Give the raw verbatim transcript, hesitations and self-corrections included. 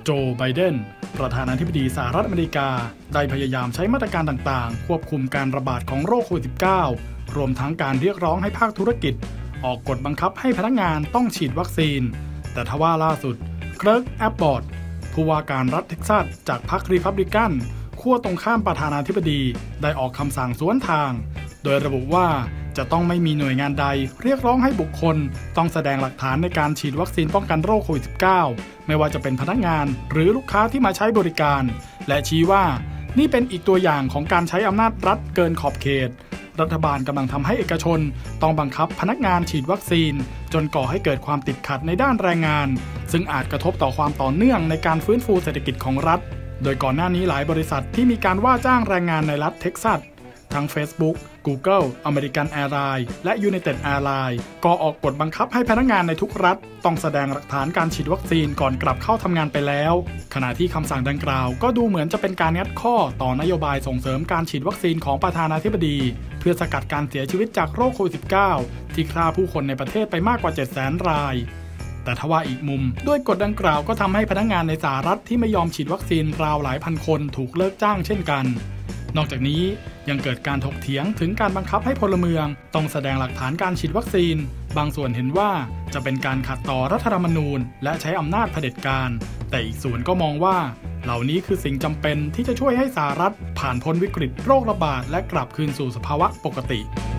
โจไบเดนประธานาธิบดีสหรัฐอเมริกาได้พยายามใช้มาตรการต่างๆควบคุมการระบาดของโรคโควิด สิบเก้า รวมทั้งการเรียกร้องให้ภาคธุรกิจออกกฎบังคับให้พนักงานต้องฉีดวัคซีนแต่ทว่าล่าสุดเคิร์ก แอบบอร์ตผู้ว่าการรัฐเท็กซัสจากพรรครีพับลิกันขั้วตรงข้ามประธานาธิบดีได้ออกคำสั่งสวนทางโดยระบุว่าจะต้องไม่มีหน่วยงานใดเรียกร้องให้บุคคลต้องแสดงหลักฐานในการฉีดวัคซีนป้องกันโรคโควิด สิบเก้า ไม่ว่าจะเป็นพนักงานหรือลูกค้าที่มาใช้บริการและชี้ว่านี่เป็นอีกตัวอย่างของการใช้อำนาจรัฐเกินขอบเขตรัฐบาลกำลังทำให้เอกชนต้องบังคับพนักงานฉีดวัคซีนจนก่อให้เกิดความติดขัดในด้านแรงงานซึ่งอาจกระทบต่อความต่อเนื่องในการฟื้นฟูเศรษฐกิจของรัฐโดยก่อนหน้านี้หลายบริษัทที่มีการว่าจ้างแรงงานในรัฐเท็กซัสทั้ง Facebook, Google, American Airlines และ United Airlines ก็ออกกฎบังคับให้พนักงานในทุกรัฐต้องแสดงหลักฐานการฉีดวัคซีนก่อนกลับเข้าทำงานไปแล้วขณะที่คำสั่งดังกล่าวก็ดูเหมือนจะเป็นการงัดข้อต่อนโยบายส่งเสริมการฉีดวัคซีนของประธานาธิบดีเพื่อสกัดการเสียชีวิตจากโรคโควิด สิบเก้า ที่ฆ่าผู้คนในประเทศไปมากกว่า เจ็ดแสน รายแต่ทว่าอีกมุมด้วยกฎดังกล่าวก็ทำให้พนักงานในสหรัฐที่ไม่ยอมฉีดวัคซีนราวหลายพันคนถูกเลิกจ้างเช่นกันนอกจากนี้ยังเกิดการถกเถียงถึงการบังคับให้พลเมืองต้องแสดงหลักฐานการฉีดวัคซีนบางส่วนเห็นว่าจะเป็นการขัดต่อรัฐธรรมนูญและใช้อำนาจเผด็จการแต่อีกส่วนก็มองว่าเหล่านี้คือสิ่งจำเป็นที่จะช่วยให้สหรัฐผ่านพ้นวิกฤตโรคระบาดและกลับคืนสู่สภาวะปกติ